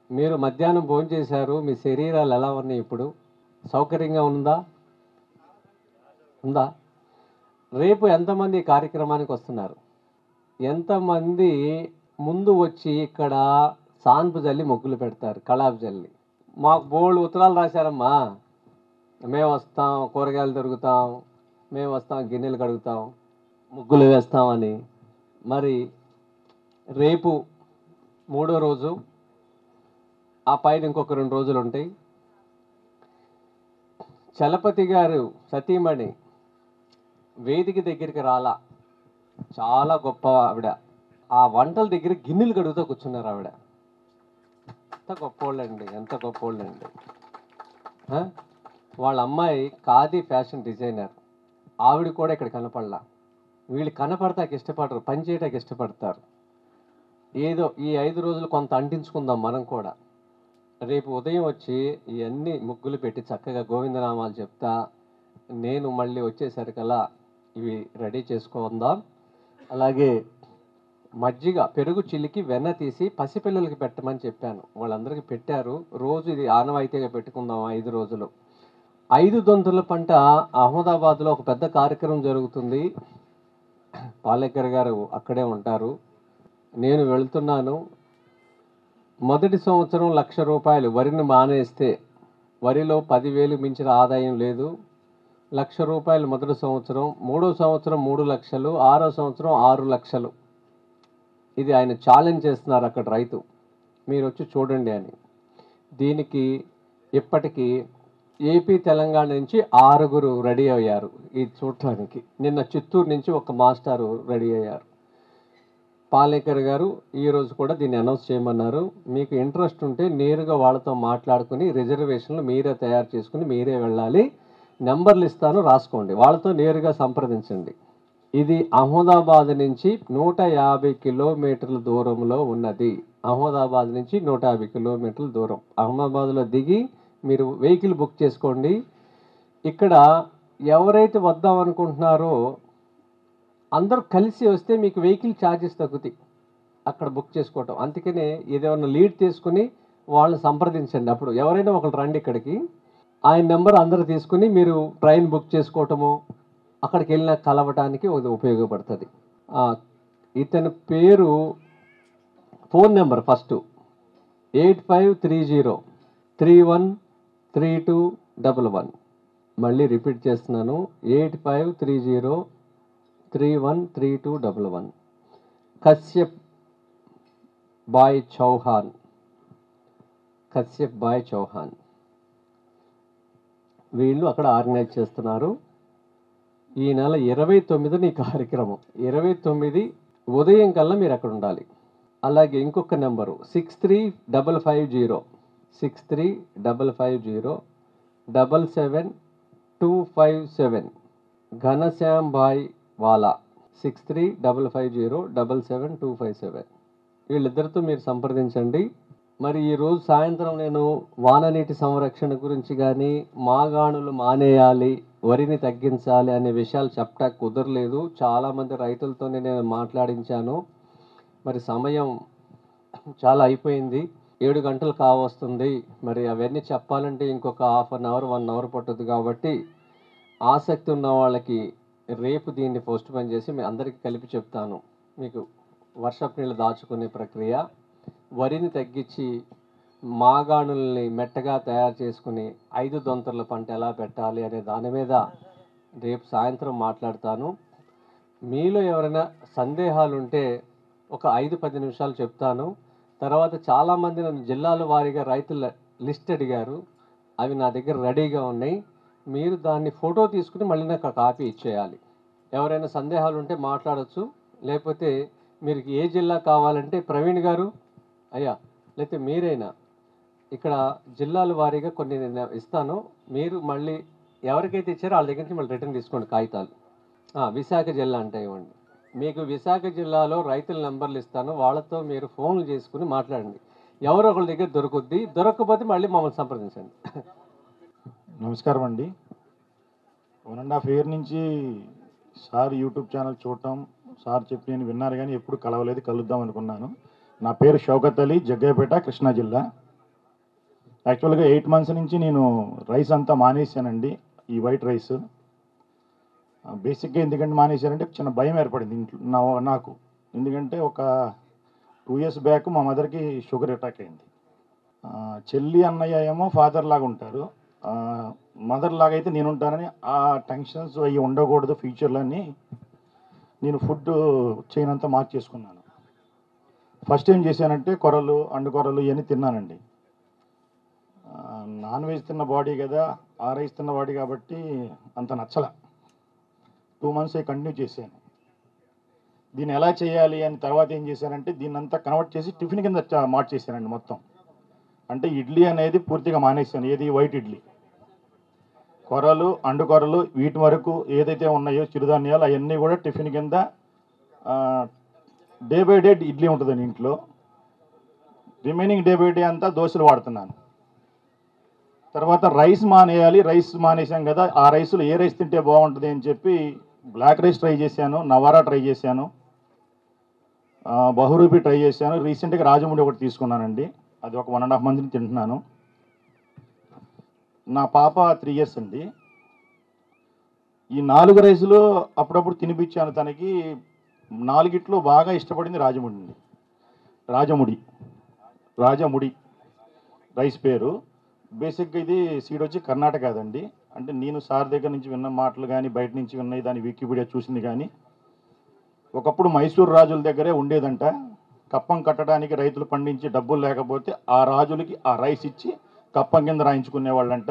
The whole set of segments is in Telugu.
మీరు మధ్యాహ్నం భోజనం చేశారు. మీ శరీరాలు ఎలా ఉన్నాయి ఇప్పుడు? సౌకర్యంగా ఉందా? ఉందా? రేపు ఎంతమంది ఈ కార్యక్రమానికి వస్తున్నారు? ఎంతమంది ముందు వచ్చి ఇక్కడ సాన్పు జల్లి ముగ్గులు పెడతారు, కళాపు జల్లి? మాకు బోల్డ్ ఉత్తరాలు రాశారమ్మా. మేము వస్తాం, కూరగాయలు దొరుకుతాం, మేము వస్తాం, గిన్నెలు కడుగుతాం, ముగ్గులు వేస్తామని. మరి రేపు మూడో రోజు, ఆ పైన ఇంకొక 2 రోజులు ఉంటాయి. చలపతి గారు సతీమణి వేదిక దగ్గరికి రాలా. చాలా గొప్ప ఆవిడ. ఆ వంటల దగ్గర గిన్నెలు కడుగుతూ కూర్చున్నారు ఆవిడ. ఎంత గొప్పోళ్ళండి, ఎంత గొప్పోళ్ళండి. ఆ? వాళ్ళ అమ్మాయి ఖాదీ ఫ్యాషన్ డిజైనర్. ఆవిడ కూడా ఇక్కడ కనపడలా. వీళ్ళు కనపడతాకి ఇష్టపడరు, పని చేయటానికి ఇష్టపడతారు. ఏదో ఈ 5 రోజులు కొంత అంటించుకుందాం మనం కూడా. రేపు ఉదయం వచ్చి ఇవన్నీ ముగ్గులు పెట్టి చక్కగా గోవిందనామాలు చెప్తా, నేను మళ్ళీ వచ్చేసరికల్లా ఇవి రెడీ చేసుకుందాం. అలాగే మజ్జిగ, పెరుగు చిలికి వెన్న తీసి పసిపిల్లలకి పెట్టమని చెప్పాను. వాళ్ళందరికీ పెట్టారు. రోజు ఇది ఆనవాయితీగా పెట్టుకుందాం 5 రోజులు. 5 దొంతుల పంట అహ్మదాబాద్లో ఒక పెద్ద కార్యక్రమం జరుగుతుంది. పాలేకర్ గారు అక్కడే ఉంటారు. నేను వెళ్తున్నాను. మొదటి సంవత్సరం 1,00,000 రూపాయలు వరిని మానేస్తే, వరిలో 10,000 మించిన ఆదాయం లేదు. 1,00,000 రూపాయలు మొదటి సంవత్సరం, మూడో సంవత్సరం 3 లక్షలు, ఆరో సంవత్సరం 6 లక్షలు. ఇది ఆయన ఛాలెంజ్ చేస్తున్నారు అక్కడ రైతు. మీరు వచ్చి చూడండి అని. దీనికి ఇప్పటికీ ఏపీ, తెలంగాణ నుంచి 6 రెడీ అయ్యారు ఇది చూడటానికి. నిన్న చిత్తూరు నుంచి ఒక మాస్టారు రెడీ అయ్యారు. పాలేకర్ గారు ఈరోజు కూడా దీన్ని అనౌన్స్ చేయమన్నారు. మీకు ఇంట్రెస్ట్ ఉంటే నేరుగా వాళ్ళతో మాట్లాడుకుని రిజర్వేషన్లు మీరే తయారు చేసుకుని మీరే వెళ్ళాలి. నెంబర్లు ఇస్తాను, రాసుకోండి. వాళ్ళతో నేరుగా సంప్రదించండి. ఇది అహ్మదాబాద్ నుంచి 150 కిలోమీటర్ల దూరంలో ఉన్నది. అహ్మదాబాద్ నుంచి 150 కిలోమీటర్ల దూరం. అహ్మదాబాద్లో దిగి మీరు వెహికల్ బుక్ చేసుకోండి. ఇక్కడ ఎవరైతే వద్దాం అనుకుంటున్నారో అందరూ కలిసి వస్తే మీకు వెహికల్ ఛార్జెస్ తగ్గుతాయి అక్కడ బుక్ చేసుకోవటం. అందుకనే ఏదైనా లీడ్ తీసుకుని వాళ్ళని సంప్రదించండి. అప్పుడు ఎవరైనా ఒకరు రండి ఇక్కడికి, ఆయన నెంబర్ అందరూ తీసుకుని మీరు ట్రైన్ బుక్ చేసుకోవటము, అక్కడికి వెళ్ళిన కలవటానికి ఉపయోగపడుతుంది. ఇతని పేరు, ఫోన్ నెంబర్ ఫస్ట్ 8530313211. మళ్ళీ రిపీట్ చేస్తున్నాను, 8530313211. కశ్యప్ బాయ్ చౌహాన్. కశ్యప్ బాయ్ చౌహాన్ వీళ్ళు అక్కడ ఆర్గనైజ్ చేస్తున్నారు. ఈ నెల 29న ఈ కార్యక్రమం. 29 ఉదయం కల్లా మీరు అక్కడ ఉండాలి. అలాగే ఇంకొక నెంబరు 6355077257. ఘనశ్యామ్ భాయ్ వాలా 6355077257. వీళ్ళిద్దరితో మీరు సంప్రదించండి. మరి ఈరోజు సాయంత్రం నేను వాననీటి సంరక్షణ గురించి కానీ, మాగాణులు మానేయాలి, వరిని తగ్గించాలి అనే విషయాలు చెప్పడానికి కుదరలేదు. చాలామంది రైతులతోనే నేను మాట్లాడించాను. మరి సమయం చాలా అయిపోయింది, 7 గంటలు కావస్తుంది. మరి అవన్నీ చెప్పాలంటే ఇంకొక హాఫ్ అన్ అవర్ 1 అవర్ పట్టుద్ది. కాబట్టి ఆసక్తి ఉన్న వాళ్ళకి రేపు దీన్ని పోస్ట్ పోన్ చేసి మీ అందరికీ కలిపి చెప్తాను. మీకు వర్షపు నీళ్ళు దాచుకునే ప్రక్రియ, వరిని తగ్గించి మాగాణుల్ని మెట్టగా తయారు చేసుకుని 5 దొంతర్ల పంట ఎలా పెట్టాలి అనే దాని మీద రేపు సాయంత్రం మాట్లాడతాను. మీలో ఎవరైనా సందేహాలు ఉంటే ఒక 5-10 నిమిషాలు చెప్తాను. తర్వాత చాలామంది నన్ను జిల్లాల వారీగా రైతుల లిస్ట్ అడిగారు. అవి నా దగ్గర రెడీగా ఉన్నాయి. మీరు దాన్ని ఫోటో తీసుకుని మళ్ళీ నాకు కాపీ ఇచ్చేయాలి. ఎవరైనా సందేహాలు ఉంటే మాట్లాడచ్చు. లేకపోతే మీరు ఏ జిల్లా కావాలంటే ప్రవీణ్ గారు అయ్యా, లేకపోతే మీరైనా ఇక్కడ జిల్లాల వారీగా కొన్ని నేను ఇస్తాను. మీరు మళ్ళీ ఎవరికైతే ఇచ్చారో వాళ్ళ దగ్గర నుంచి మళ్ళీ రిటర్న్ తీసుకోండి కాగితాలు. విశాఖ జిల్లా అంటే ఇవ్వండి. మీకు విశాఖ జిల్లాలో రైతుల నెంబర్లు ఇస్తాను, వాళ్ళతో మీరు ఫోన్లు చేసుకుని మాట్లాడండి. ఎవరో ఒకళ్ళ దగ్గర దొరుకుద్ది, దొరకకపోతే మళ్ళీ మమ్మల్ని సంప్రదించండి. నమస్కారం అండి. 1.5 ఇయర్ నుంచి సార్ యూట్యూబ్ ఛానల్ చూడటం, సార్ చెప్పి నేను విన్నారు కానీ ఎప్పుడు కలవలేదు, కలుద్దాం అనుకున్నాను. నా పేరు షౌకత్ అలీ, జగ్గయ్యపేట, కృష్ణా జిల్లా. యాక్చువల్గా 8 మంత్స్ నుంచి నేను రైస్ అంతా మానేశానండి, ఈ వైట్ రైస్. బేసిక్గా ఎందుకంటే మానేశానంటే చిన్న భయం ఏర్పడింది ఇంట్లో నాకు. ఎందుకంటే ఒక 2 ఇయర్స్ బ్యాక్ మా మదర్కి షుగర్ అటాక్ అయింది. చెల్లి అన్నయ్య ఏమో ఫాదర్ లాగా ఉంటారు, మదర్ లాగా అయితే నేను ఉంటానని ఆ టెన్షన్స్ అవి ఉండకూడదు ఫ్యూచర్లో అని నేను ఫుడ్ చైన్ అంతా మార్చేసుకున్నాను. ఫస్ట్ ఏం చేశానంటే కొర్రలు, అండు కొర్రలు ఇవన్నీ తిన్నానండి. నాన్ వెజ్ తిన్న బాడీ కదా, ఆ రైస్ తిన్న బాడీ కాబట్టి అంత నచ్చల. 2 మంత్స్ కంటిన్యూ చేశాను. దీన్ని ఎలా చేయాలి అని తర్వాత ఏం చేశానంటే దీన్ని అంతా కన్వర్ట్ చేసి టిఫిన్ కింద మార్చేసానండి మొత్తం. అంటే ఇడ్లీ అనేది పూర్తిగా మానేశాను, ఏది వైట్ ఇడ్లీ. కొర్రలు, అండు కొర్రలు వీటి వరకు ఏదైతే ఉన్నాయో చిరుధాన్యాలు అవన్నీ కూడా టిఫిన్ కింద డే బై డే ఇడ్లీ ఉంటుందండి ఇంట్లో. రిమైనింగ్ డే బై డే అంతా దోశలు వాడుతున్నాను. తర్వాత రైస్ మానేయాలి, రైస్ మానేసాం కదా, ఆ రైస్లో ఏ రైస్ తింటే బాగుంటుంది అని చెప్పి బ్లాక్ రైస్ ట్రై చేశాను, నవారా ట్రై చేశాను, బహురూపి ట్రై చేశాను. రీసెంట్గా రాజముడి ఒకటి తీసుకున్నానండి, అది ఒక 1.5 మంత్ని తింటున్నాను. నా పాప 3 ఇయర్స్ అండి. ఈ 4 రైసులు అప్పుడప్పుడు తినిపించాను తనకి. 4గిట్లో బాగా ఇష్టపడింది రాజముడి అండి. రాజముడి రైస్ పేరు. బేసిక్గా ఇది సీడ్ వచ్చి కర్ణాటక కాదండి. అంటే నేను సార్ దగ్గర నుంచి విన్న మాటలు కానీ, బయట నుంచి విన్నవి, దాని వికీపీడియా చూసింది కానీ, ఒకప్పుడు మైసూరు రాజుల దగ్గరే ఉండేదంట. కప్పం కట్టడానికి రైతులు పండించి డబ్బులు లేకపోతే ఆ రాజులకి ఆ రైస్ ఇచ్చి కప్పం కింద రాయించుకునేవాళ్ళంట.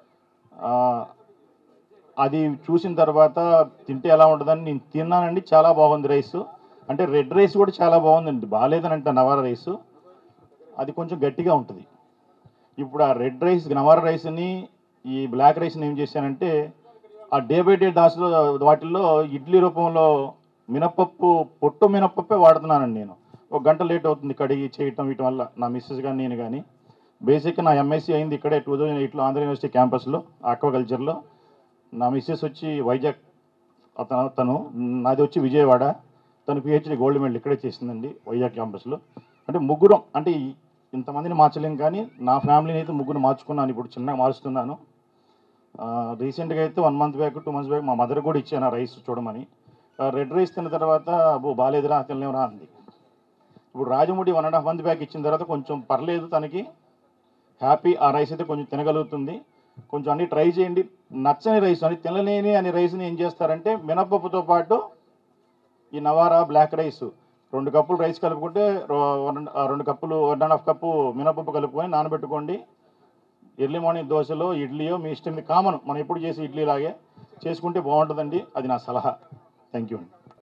అది చూసిన తర్వాత తింటే ఎలా ఉంటుందని నేను తిన్నానండి, చాలా బాగుంది రైసు. అంటే రెడ్ రైస్ కూడా చాలా బాగుందండి, బాగాలేదని అంటే నవారా రైసు అది కొంచెం గట్టిగా ఉంటుంది. ఇప్పుడు ఆ రెడ్ రైస్ నవారా రైస్ని ఈ బ్లాక్ రైస్ని ఏం చేశానంటే ఆ డే బై డే దాసులో వాటిల్లో ఇడ్లీ రూపంలో మినపప్పు, పొట్టు మినపప్పే వాడుతున్నానండి నేను. 1 గంట లేట్ అవుతుంది కడిగి చేయటం వీటి వల్ల, నా మిస్సెస్ కానీ నేను కానీ. బేసిక్గా నా ఎంఎస్సీ అయింది ఇక్కడే 2008లో ఆంధ్ర యూనివర్సిటీ క్యాంపస్లో ఆక్వాకల్చర్లో. నా మిస్సెస్ వచ్చి వైజాగ్, తను నాది వచ్చి విజయవాడ. తను పిహెచ్డి గోల్డ్ మెడల్ ఇక్కడే చేసిందండి వైజాగ్ క్యాంపస్లో. అంటే ముగ్గురం, అంటే ఇంతమందిని మార్చలేం కానీ నా ఫ్యామిలీని అయితే ముగ్గురు మార్చుకున్నాను, ఇప్పుడు చిన్నగా మారుస్తున్నాను. రీసెంట్గా అయితే 1 మంత్ బ్యాక్ 2 మంత్స్ బ్యాక్ మా మదర్ కూడా ఇచ్చాను ఆ రైస్ చూడమని. రెడ్ రైస్ తిన్న తర్వాత బాగాలేదురా తినలేమురా అంది. ఇప్పుడు రాజముడి 1.5 మంత్ బ్యాక్ ఇచ్చిన తర్వాత కొంచెం పర్లేదు, తనకి హ్యాపీ. ఆ రైస్ అయితే కొంచెం తినగలుగుతుంది. కొంచెం అన్ని ట్రై చేయండి. నచ్చని రైస్ అని తినలేని అనే రైస్ని ఏం చేస్తారంటే మినపప్పుతో పాటు ఈ నవారా బ్లాక్ రైస్ 2 కప్పులు రైస్ కలుపుకుంటే 2 కప్పులు 1.5 కప్పు మినపప్పు కలుపుకొని నానబెట్టుకోండి. ఎర్లీ మార్నింగ్ దోశలో ఇడ్లీయో మీ ఇష్టం, కామన్ మనం ఎప్పుడు చేసి ఇడ్లీ లాగే చేసుకుంటే బాగుంటుందండి. అది నా సలహా. థ్యాంక్ యూ అండి.